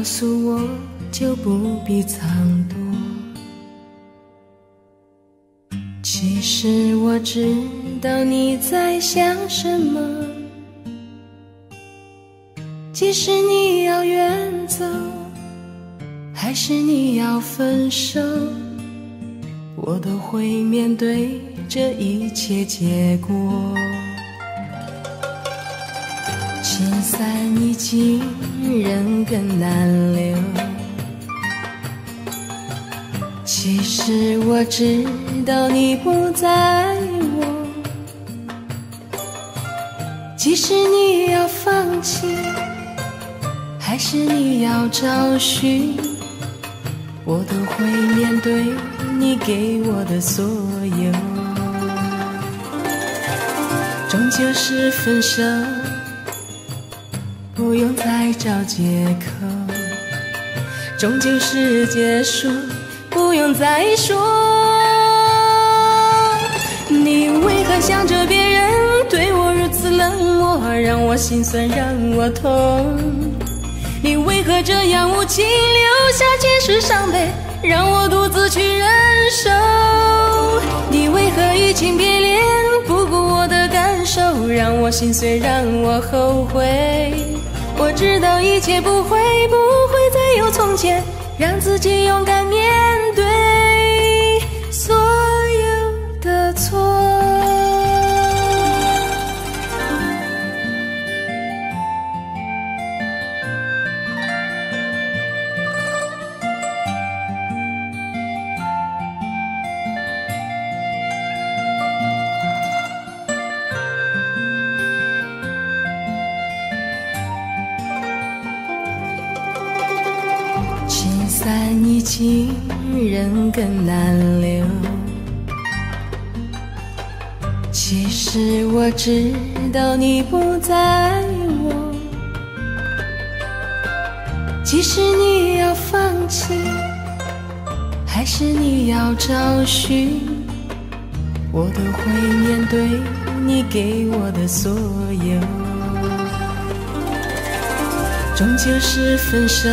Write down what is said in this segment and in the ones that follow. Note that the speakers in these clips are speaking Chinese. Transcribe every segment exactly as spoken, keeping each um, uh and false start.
诉我，就不必藏躲。其实我知道你在想什么，即使你要远走，还是你要分手，我都会面对这一切结果。情散已经，人更难留。其实我知道你不在我，即使你要放弃，还是你要找寻，我都会面对你给我的所有。终究是分手，不用再找借口，终究是结束，不用再说。你为何想着别人对我如此冷漠，让我心酸，让我痛？你为何这样无情，留下皆是伤悲，让我独自去忍受？你为何移情别恋，不顾我的感受，让我心碎，让我后悔？我知道一切不会不会再有从前，让自己勇敢面对所有的错。情散已经，人更难留。其实我知道你不在我，即使你要放弃，还是你要找寻，我都会面对你给我的所有。终究是分手，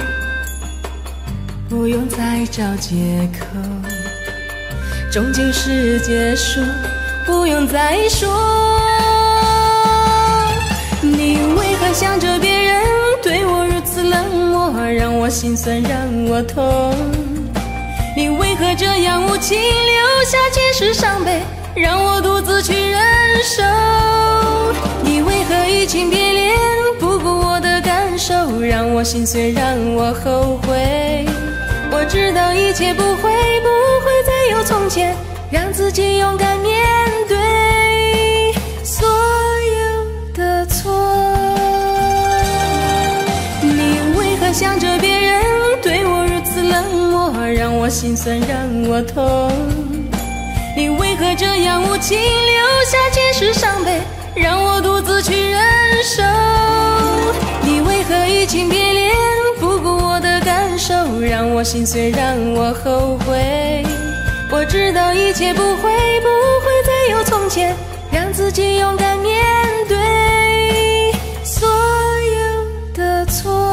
不用再找借口，终究是结束，不用再说。你为何想着别人对我如此冷漠，让我心酸，让我痛？你为何这样无情，留下皆是伤悲，让我独自去忍受？你为何移情别恋，不顾我的感受，让我心碎，让我后悔？我知道一切不会不会再有从前，让自己勇敢面对所有的错。你为何想着别人对我如此冷漠，让我心酸，让我痛？你为何这样无情，留下皆是伤悲，让我独自去忍受？你为何移情别恋，不顾我的感受，让我心碎，让我后悔？我知道一切不会不会再有从前，让自己勇敢面对所有的错。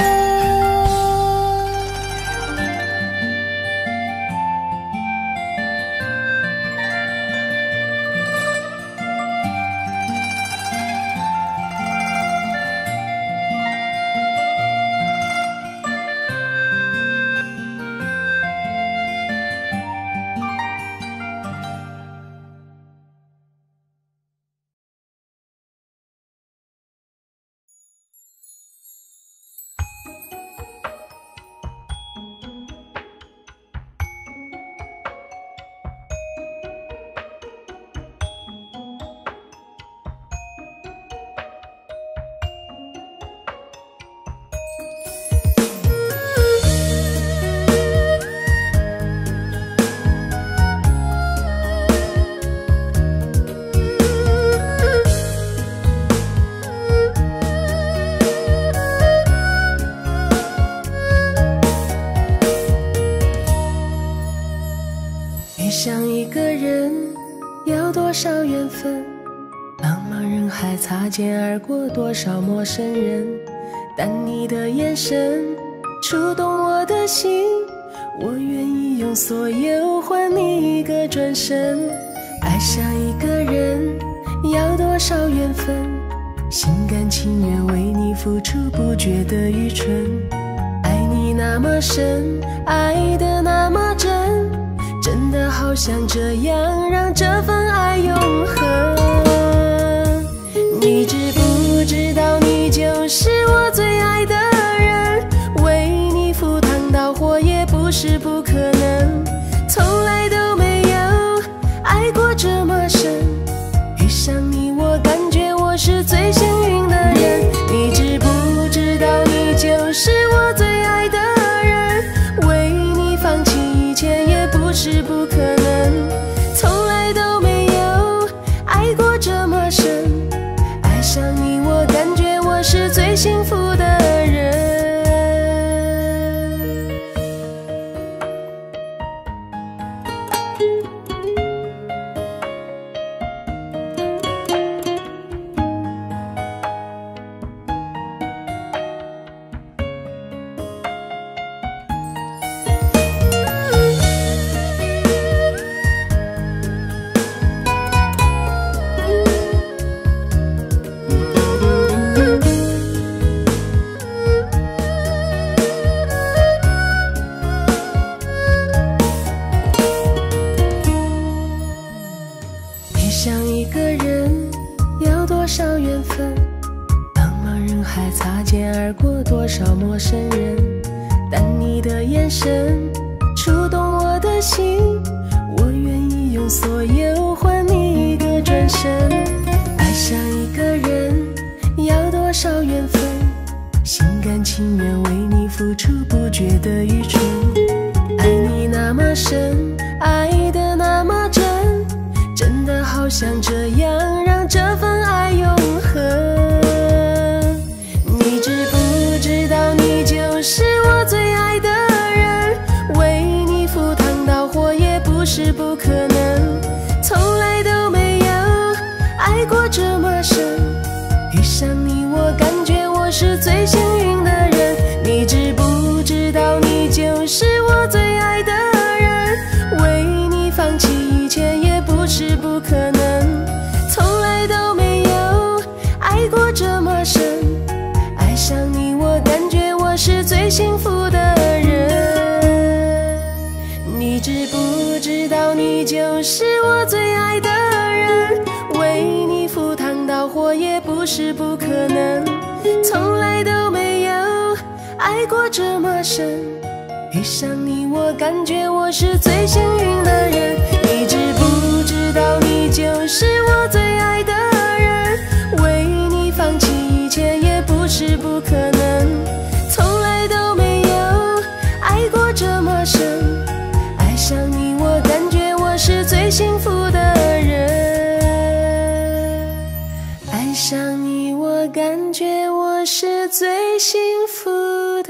遇上一个人要多少缘分，茫茫人海擦肩而过多少陌生人，但你的眼神触动我的心，我愿意用所有换你一个转身。爱上一个人要多少缘分，心甘情愿为你付出，不觉得愚蠢。爱你那么深，爱得那么真，真的好想这样让这份爱永恒。你知不知道你就是我最爱的人，为你赴汤蹈火也不是不可能，从来都没有爱过这么深，遇上你我感觉我是最幸运的人。你知不知道你就是我最爱的人，为你放弃一切也不是不可能，从来都没有爱过这么深，爱上你我感觉我是最幸福的人。擦肩而过多少陌生人，但你的眼神触动我的心，我愿意用所有换你一个转身。爱上一个人要多少缘分，心甘情愿为你付出，不觉得愚蠢。爱你那么深，爱得那么真，真的好想这样让这份爱永恒。你知不知道你就是我最爱的人，为你赴汤蹈火也不是不可能，从来都没有爱过这么深，遇上你我感觉我是最幸运的人。你知不知道你就是我最爱的人，为你放弃一切也不是不可能，从来都没有爱过这么深，爱上你我感觉我是最幸福的人。你知不知道你就是我最爱的人，为你赴汤蹈火也不是不可能，从来都没有爱过这么深，遇上你我感觉我是最幸运的人。你知不知道你就是我最爱的人，为你放弃一切也不是不可能，从来都没有爱过这么深，爱上你我感觉我是最幸福的人。爱上你我感觉我是最幸福的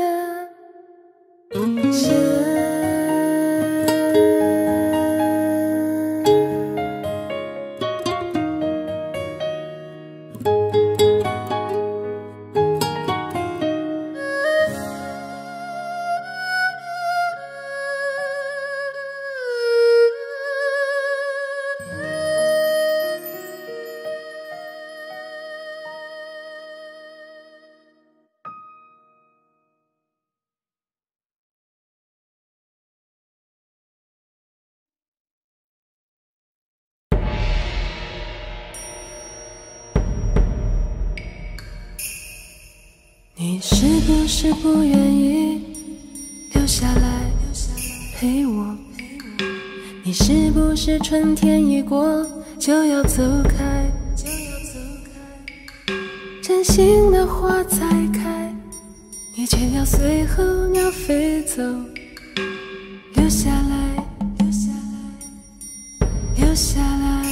人。你是不是不愿意留下来陪我？你是不是春天一过就要走开？真心的花才开，你却要随候鸟飞走。留下来，留下来，留下来。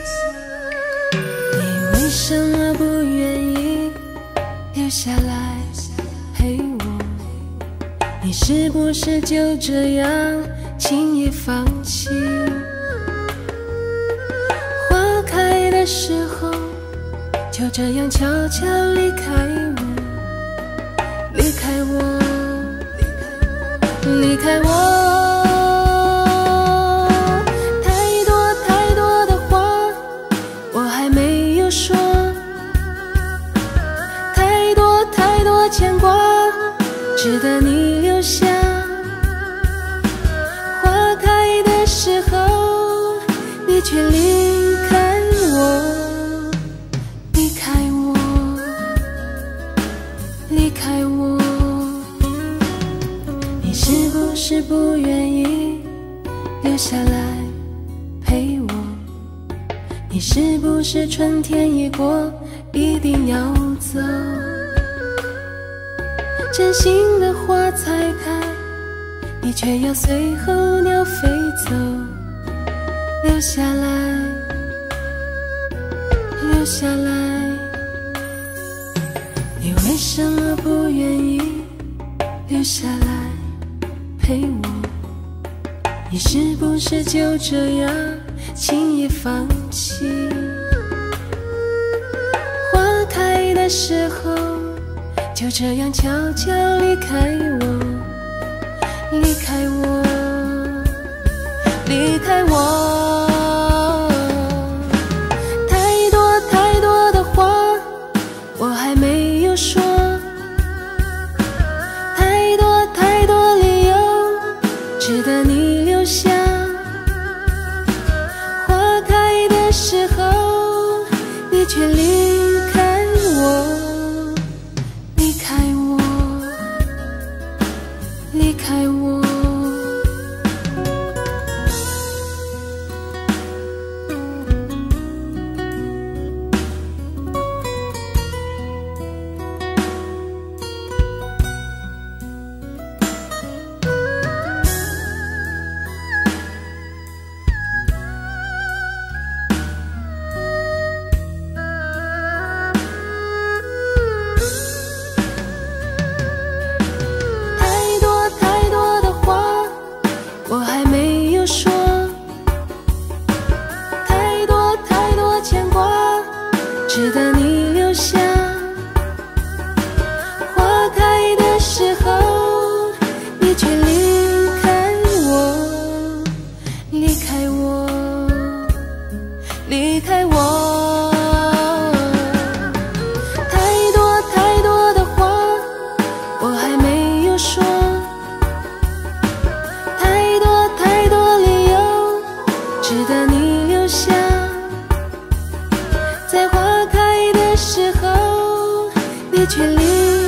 你为什么不愿意留下来陪我？你是不是就这样轻易放弃？花开的时候就这样悄悄离开我，离开我， 离开我。太多太多的话我还没有说，太多太多牵挂值得你留下。花开的时候你却离开我，离开我，离开我。你是不是不愿意留下来陪我？你是不是春天一过一定要走？真心的花才开，你却要随候鸟飞走。留下来，留下来，你为什么不愿意留下来陪我？你是不是就这样轻易放弃？花开的时候就这样悄悄离开我，离开我，离开我。太多太多的话我还没有说，太多太多理由值得你留下。花开的时候你却离开我，离开我，离开我。我还没有说，太多太多牵挂值得你留下。花开的时候你却离开我，离开我，离开我。太多太多的话我还没有说，值得你留下。在花开的时候你却离